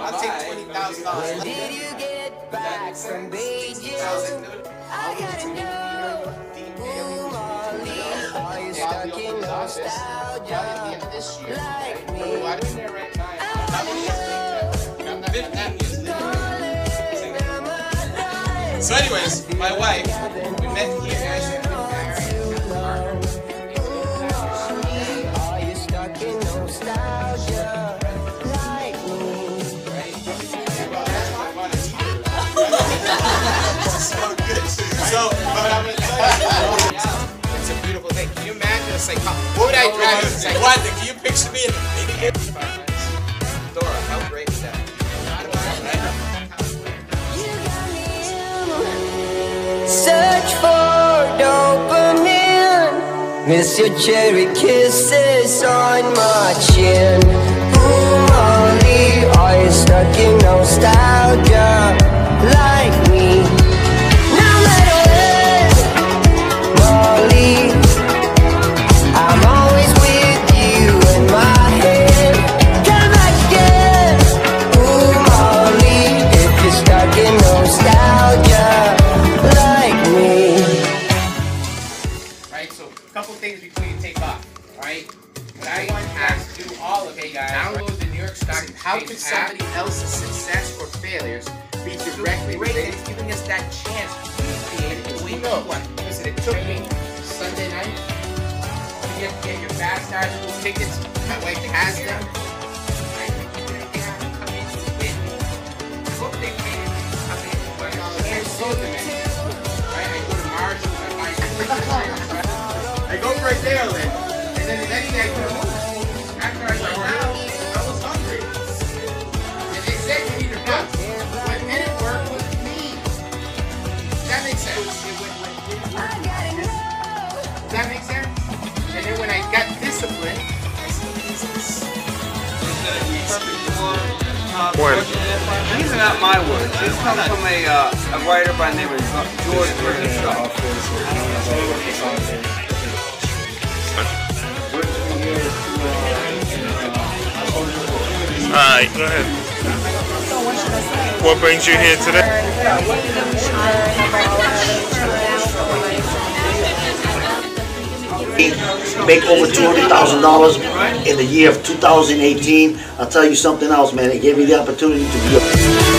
I'll take $20,000. Did you get back from Beijing? I gotta know. Ooh, Molly, are you stuck in nostalgia like me? So anyways, my wife, we met here actually. Are you stuck in nostalgia like me? So good. So, but I'm gonna tell you, it's a beautiful thing. Can you imagine? It's like, what would I drive? It's like, what? Can you picture me in the maybe? Dora, how great is that? Search for dopamine. Miss your cherry kisses on my chin. Ooh, Molly, are you stuck in nostalgia like me? No matter where, Molly, I'm always with you in my head. Come back again. Ooh, Molly, if you're stuck in nostalgia like me. Right, so a couple things before you take off. Alright? What I want you guys to do, all of it, guys, download the New York Stock Exchange. How can somebody else's success or failures be directly related? It's giving us that chance to create the way we want. Listen, it took me Sunday night to get your Fast Start School tickets. My wife has them. I go right there, Lynn. And then the next day I couldn't move. After I went down, I was hungry. And they said you need to run. What didn't work was me. Does that make sense? Does that make sense? And then when I got disciplined, I said, These are not my words. These come from a writer by the name of George Bernard Shaw. Alright, go ahead. What brings you here today? Make over $200,000 in the year of 2018. I'll tell you something else, man. It gave me the opportunity to be a